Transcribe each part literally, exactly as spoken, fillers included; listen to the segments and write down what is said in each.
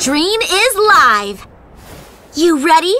stream is live. You ready?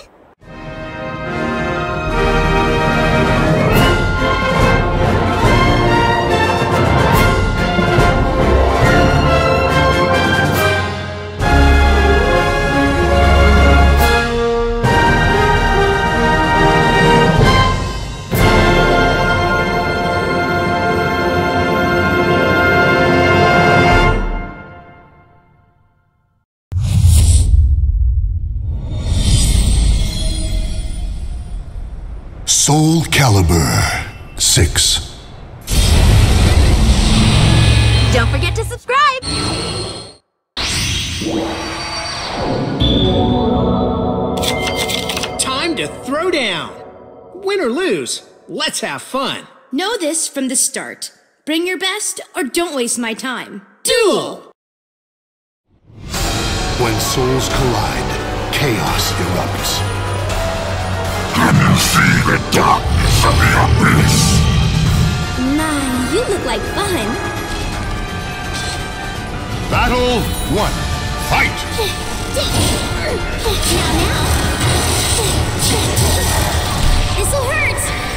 Soul Calibur six. Don't forget to subscribe! Time to throw down! Win or lose, let's have fun! Know this from the start. Bring your best or don't waste my time. Duel! When souls collide, chaos erupts. Can you see the darkness of the abyss? My, you look like fun. Battle one. Fight! Now, now. This'll hurt.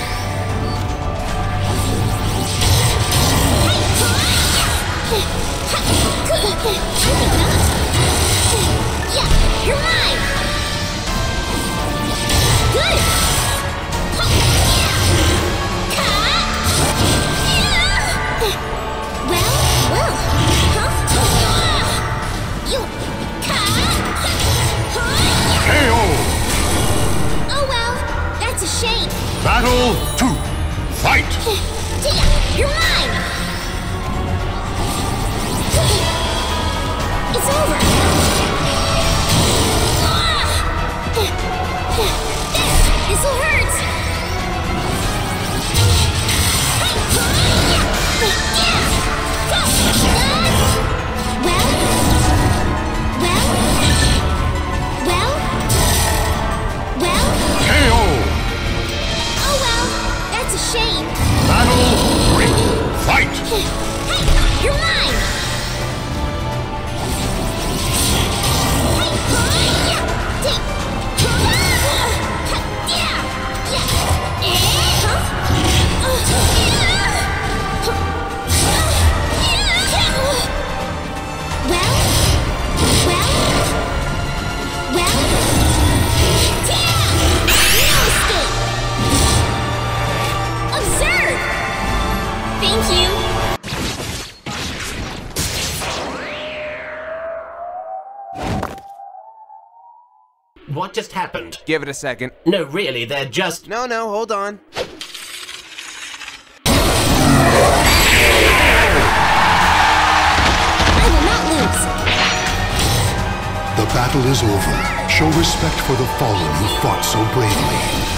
Yeah, you're mine. Good. Well, well, huh? You K O! Oh well, that's a shame. Battle two. Fight! You're mine. It's over. This'll hurt. Well, well, well, well. K O! Oh well, that's a shame. Battle three. Fight! Hey, you're mine. What just happened? Give it a second. No, really, they're just... No, no, hold on. I will not lose. The battle is over. Show respect for the fallen who fought so bravely.